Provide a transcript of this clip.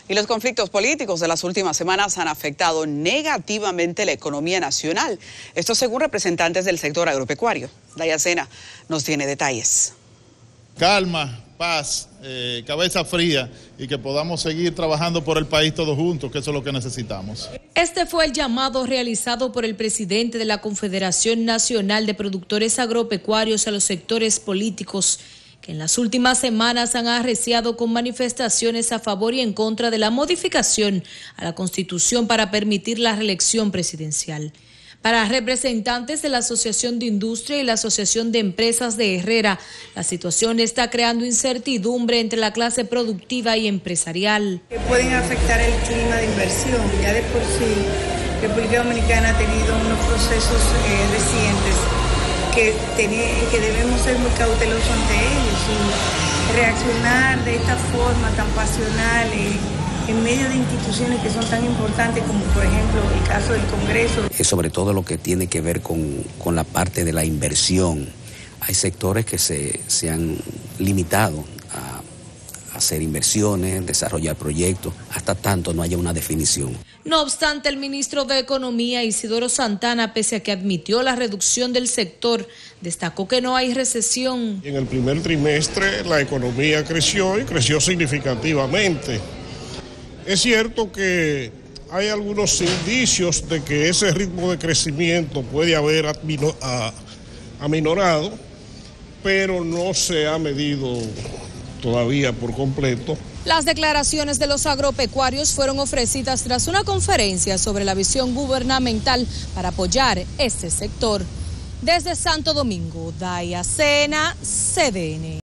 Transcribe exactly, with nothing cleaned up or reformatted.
Y los conflictos políticos de las últimas semanas han afectado negativamente la economía nacional. Esto según representantes del sector agropecuario. Daya Sena nos tiene detalles. Calma, paz, eh, cabeza fría y que podamos seguir trabajando por el país todos juntos, que eso es lo que necesitamos. Este fue el llamado realizado por el presidente de la Confederación Nacional de Productores Agropecuarios a los sectores políticos que en las últimas semanas han arreciado con manifestaciones a favor y en contra de la modificación a la Constitución para permitir la reelección presidencial. Para representantes de la Asociación de Industria y la Asociación de Empresas de Herrera, la situación está creando incertidumbre entre la clase productiva y empresarial. Que pueden afectar el clima de inversión. Ya de por sí, República Dominicana ha tenido unos procesos eh, recientes que, que debemos ser muy cautelosos ante ellos y reaccionar de esta forma tan pasional eh, en medio de instituciones que son tan importantes como por ejemplo el caso del Congreso. Sobre todo lo que tiene que ver con, con la parte de la inversión. Hay sectores que se, se han limitado a hacer inversiones, desarrollar proyectos, hasta tanto no haya una definición. No obstante, el ministro de Economía, Isidoro Santana, pese a que admitió la reducción del sector, destacó que no hay recesión. En el primer trimestre la economía creció y creció significativamente. Es cierto que hay algunos indicios de que ese ritmo de crecimiento puede haber aminorado, pero no se ha medido todavía por completo. Las declaraciones de los agropecuarios fueron ofrecidas tras una conferencia sobre la visión gubernamental para apoyar este sector. Desde Santo Domingo, Daya Sena, C D N.